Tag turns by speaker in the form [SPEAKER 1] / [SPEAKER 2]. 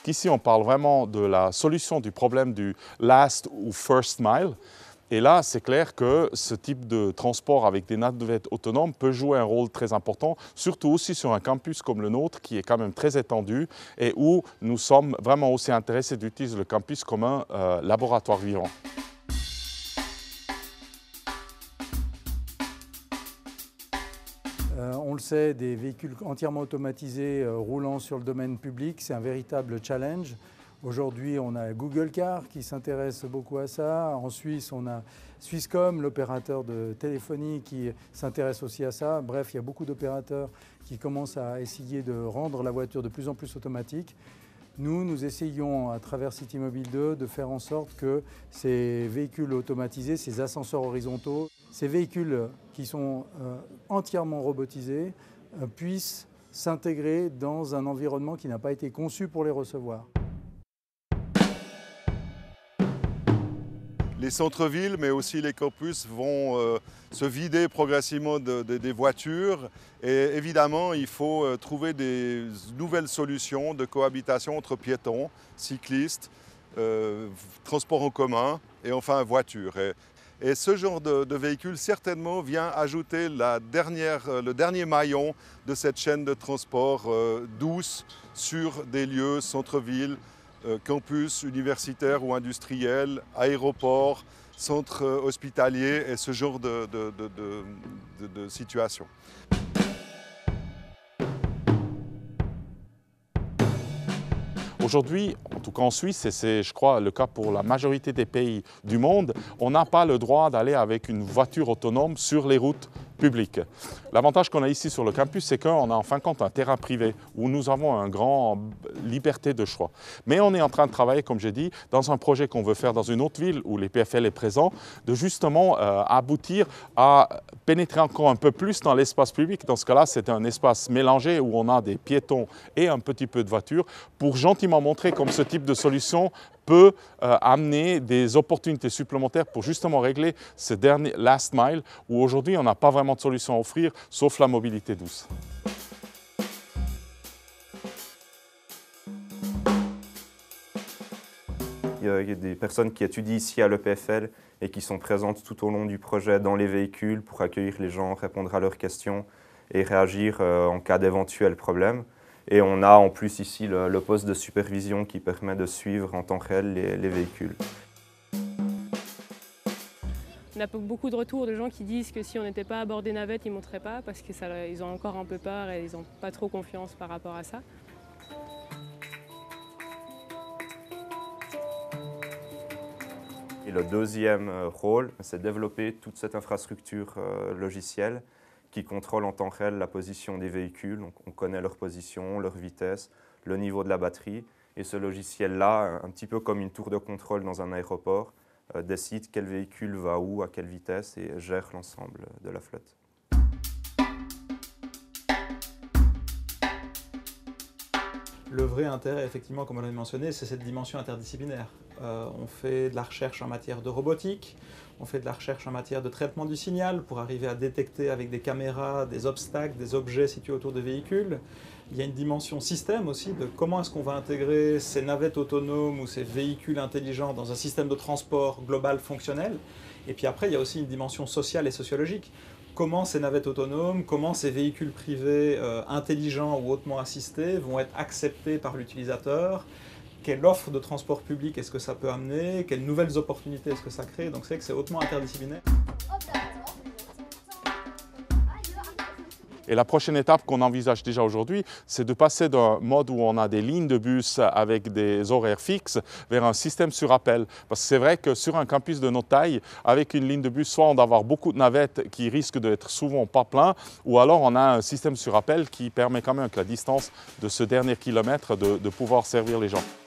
[SPEAKER 1] qu'ici on parle vraiment de la solution du problème du last ou first mile. Et là, c'est clair que ce type de transport avec des navettes autonomes peut jouer un rôle très important, surtout aussi sur un campus comme le nôtre, qui est quand même très étendu et où nous sommes vraiment aussi intéressés d'utiliser le campus comme un laboratoire vivant.
[SPEAKER 2] On le sait, des véhicules entièrement automatisés roulant sur le domaine public, c'est un véritable challenge. Aujourd'hui, on a Google Car qui s'intéresse beaucoup à ça. En Suisse, on a Swisscom, l'opérateur de téléphonie, qui s'intéresse aussi à ça. Bref, il y a beaucoup d'opérateurs qui commencent à essayer de rendre la voiture de plus en plus automatique. Nous essayons à travers Citymobile 2 de faire en sorte que ces véhicules automatisés, ces ascenseurs horizontaux, ces véhicules qui sont entièrement robotisés puissent s'intégrer dans un environnement qui n'a pas été conçu pour les recevoir.
[SPEAKER 3] Les centres-villes, mais aussi les campus vont se vider progressivement des voitures et évidemment il faut trouver des nouvelles solutions de cohabitation entre piétons, cyclistes, transports en commun et enfin voitures. Et ce genre de véhicule certainement vient ajouter le dernier maillon de cette chaîne de transport douce sur des lieux centre-ville, campus universitaires ou industriels, aéroports, centres hospitaliers et ce genre de situation.
[SPEAKER 1] Aujourd'hui, en tout cas en Suisse, et c'est je crois le cas pour la majorité des pays du monde, on n'a pas le droit d'aller avec une voiture autonome sur les routes publiques. L'avantage qu'on a ici sur le campus, c'est qu'on a en fin de compte un terrain privé où nous avons une grande liberté de choix. Mais on est en train de travailler, comme j'ai dit, dans un projet qu'on veut faire dans une autre ville où l'EPFL est présent, de justement aboutir à pénétrer encore un peu plus dans l'espace public. Dans ce cas-là, c'est un espace mélangé où on a des piétons et un petit peu de voitures pour gentiment montrer comme ce type de solution peut amener des opportunités supplémentaires pour justement régler ce dernier last mile où aujourd'hui on n'a pas vraiment de solution à offrir sauf la mobilité douce.
[SPEAKER 4] Il y a des personnes qui étudient ici à l'EPFL et qui sont présentes tout au long du projet dans les véhicules pour accueillir les gens, répondre à leurs questions et réagir en cas d'éventuels problèmes. Et on a en plus ici le poste de supervision qui permet de suivre en temps réel les véhicules.
[SPEAKER 5] On a beaucoup de retours de gens qui disent que si on n'était pas à bord des navettes, ils ne monteraient pas parce qu'ils ont encore un peu peur et ils n'ont pas trop confiance par rapport à ça.
[SPEAKER 4] Et le deuxième rôle, c'est de développer toute cette infrastructure logicielle qui contrôle en temps réel la position des véhicules. Donc, on connaît leur position, leur vitesse, le niveau de la batterie. Et ce logiciel-là, un petit peu comme une tour de contrôle dans un aéroport, décide quel véhicule va où, à quelle vitesse et gère l'ensemble de la flotte.
[SPEAKER 6] Le vrai intérêt, effectivement, comme on l'a mentionné, c'est cette dimension interdisciplinaire. On fait de la recherche en matière de robotique, on fait de la recherche en matière de traitement du signal pour arriver à détecter avec des caméras des obstacles, des objets situés autour des véhicules. Il y a une dimension système aussi de comment est-ce qu'on va intégrer ces navettes autonomes ou ces véhicules intelligents dans un système de transport global fonctionnel. Et puis après, il y a aussi une dimension sociale et sociologique. Comment ces navettes autonomes, comment ces véhicules privés intelligents ou hautement assistés vont être acceptés par l'utilisateur, quelle offre de transport public est-ce que ça peut amener, quelles nouvelles opportunités est-ce que ça crée. Donc c'est que c'est hautement interdisciplinaire.
[SPEAKER 1] Et la prochaine étape qu'on envisage déjà aujourd'hui, c'est de passer d'un mode où on a des lignes de bus avec des horaires fixes vers un système sur appel. Parce que c'est vrai que sur un campus de notre taille, avec une ligne de bus, soit on doit avoir beaucoup de navettes qui risquent d'être souvent pas pleins, ou alors on a un système sur appel qui permet quand même avec la distance de ce dernier kilomètre de pouvoir servir les gens.